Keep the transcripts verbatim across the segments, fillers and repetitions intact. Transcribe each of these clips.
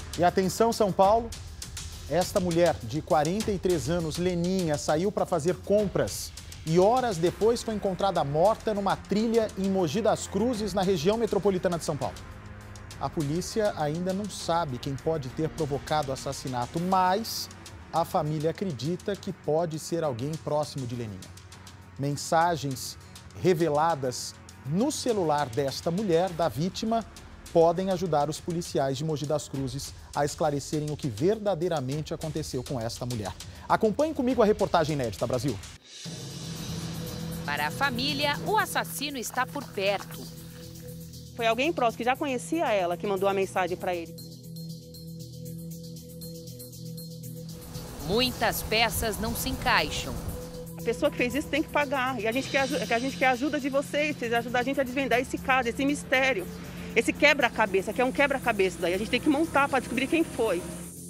E atenção, São Paulo, esta mulher de quarenta e três anos, Leninha, saiu para fazer compras e horas depois foi encontrada morta numa trilha em Mogi das Cruzes, na região metropolitana de São Paulo. A polícia ainda não sabe quem pode ter provocado o assassinato, mas a família acredita que pode ser alguém próximo de Leninha. Mensagens reveladas no celular desta mulher, da vítima, podem ajudar os policiais de Mogi das Cruzes a esclarecerem o que verdadeiramente aconteceu com esta mulher. Acompanhe comigo a reportagem inédita, Brasil. Para a família, o assassino está por perto. Foi alguém próximo que já conhecia ela que mandou a mensagem para ele. Muitas peças não se encaixam. A pessoa que fez isso tem que pagar. E a gente quer, a gente quer a ajuda de vocês, vocês ajudam a gente a desvendar esse caso, esse mistério. Esse quebra-cabeça, que é um quebra-cabeça daí. A gente tem que montar para descobrir quem foi.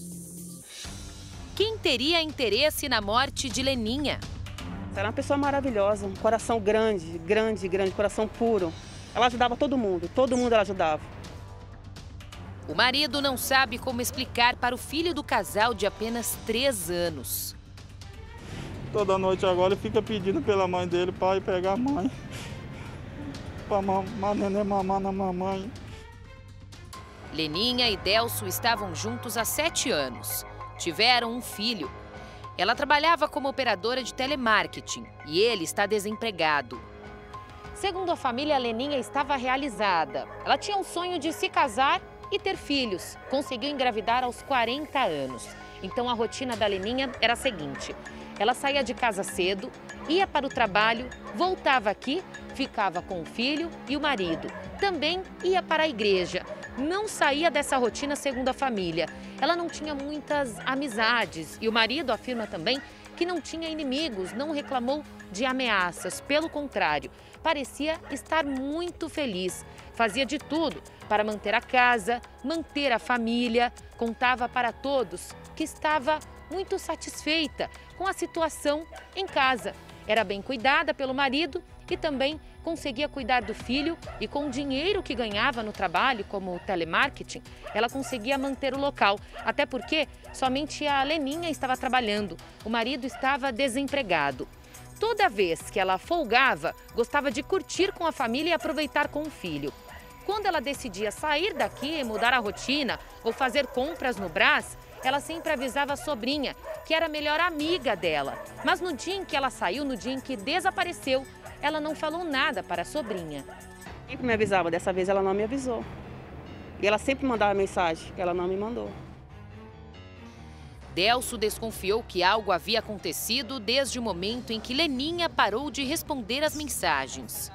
Quem teria interesse na morte de Leninha? Ela era uma pessoa maravilhosa, um coração grande, grande, grande, coração puro. Ela ajudava todo mundo, todo mundo ela ajudava. O marido não sabe como explicar para o filho do casal de apenas três anos. Toda noite agora ele fica pedindo pela mãe dele para ir pegar a mãe. Para mamar, neném mamar na mamãe. Leninha e Delso estavam juntos há sete anos. Tiveram um filho. Ela trabalhava como operadora de telemarketing e ele está desempregado. Segundo a família, Leninha estava realizada. Ela tinha um sonho de se casar e ter filhos. Conseguiu engravidar aos quarenta anos. Então a rotina da Leninha era a seguinte: ela saía de casa cedo, ia para o trabalho, voltava aqui, ficava com o filho e o marido. Também ia para a igreja. Não saía dessa rotina, segundo a família. Ela não tinha muitas amizades e o marido afirma também que não tinha inimigos, não reclamou de ameaças. Pelo contrário, parecia estar muito feliz. Fazia de tudo para manter a casa, manter a família. Contava para todos que estava muito satisfeita com a situação em casa. Era bem cuidada pelo marido e também conseguia cuidar do filho, e com o dinheiro que ganhava no trabalho, como telemarketing, ela conseguia manter o local. Até porque somente a Leninha estava trabalhando, o marido estava desempregado. Toda vez que ela folgava, gostava de curtir com a família e aproveitar com o filho. Quando ela decidia sair daqui, mudar a rotina ou fazer compras no Brás, ela sempre avisava a sobrinha, que era a melhor amiga dela. Mas no dia em que ela saiu, no dia em que desapareceu, ela não falou nada para a sobrinha. Sempre me avisava, dessa vez ela não me avisou. E ela sempre mandava mensagem, que ela não me mandou. Delso desconfiou que algo havia acontecido desde o momento em que Leninha parou de responder as mensagens.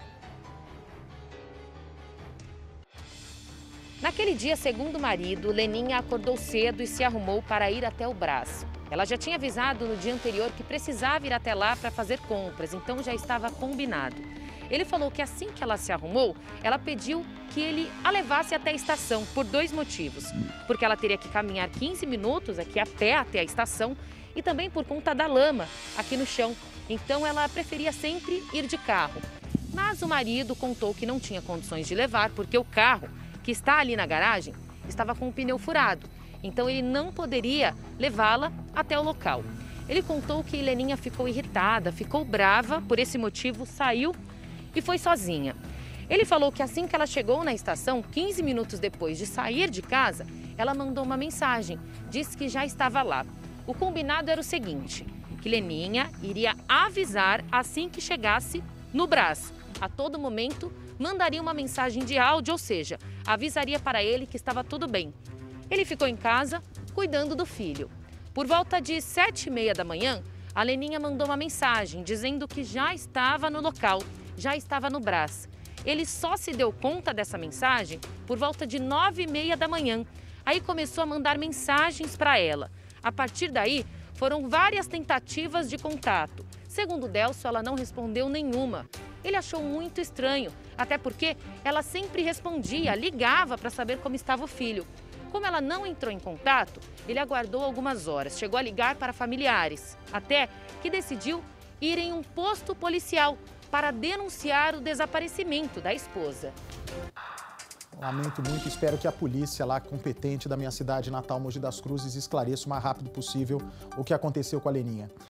Naquele dia, segundo o marido, Leninha acordou cedo e se arrumou para ir até o Brás. Ela já tinha avisado no dia anterior que precisava ir até lá para fazer compras, então já estava combinado. Ele falou que assim que ela se arrumou, ela pediu que ele a levasse até a estação por dois motivos. Porque ela teria que caminhar quinze minutos aqui a pé até a estação e também por conta da lama aqui no chão. Então ela preferia sempre ir de carro. Mas o marido contou que não tinha condições de levar porque o carro, que está ali na garagem, estava com o pneu furado. Então ele não poderia levá-la até o local. Ele contou que Leninha ficou irritada, ficou brava, por esse motivo saiu e foi sozinha. Ele falou que assim que ela chegou na estação, quinze minutos depois de sair de casa, ela mandou uma mensagem, disse que já estava lá. O combinado era o seguinte, que Leninha iria avisar assim que chegasse no Brás. A todo momento, mandaria uma mensagem de áudio, ou seja, avisaria para ele que estava tudo bem. Ele ficou em casa, cuidando do filho. Por volta de sete e meia da manhã, a Leninha mandou uma mensagem dizendo que já estava no local, já estava no Brás. Ele só se deu conta dessa mensagem por volta de nove e meia da manhã. Aí começou a mandar mensagens para ela. A partir daí, foram várias tentativas de contato. Segundo Delso, ela não respondeu nenhuma. Ele achou muito estranho, até porque ela sempre respondia, ligava para saber como estava o filho. Como ela não entrou em contato, ele aguardou algumas horas, chegou a ligar para familiares, até que decidiu ir em um posto policial para denunciar o desaparecimento da esposa. Lamento muito, espero que a polícia lá competente da minha cidade natal, Mogi das Cruzes, esclareça o mais rápido possível o que aconteceu com a Leninha.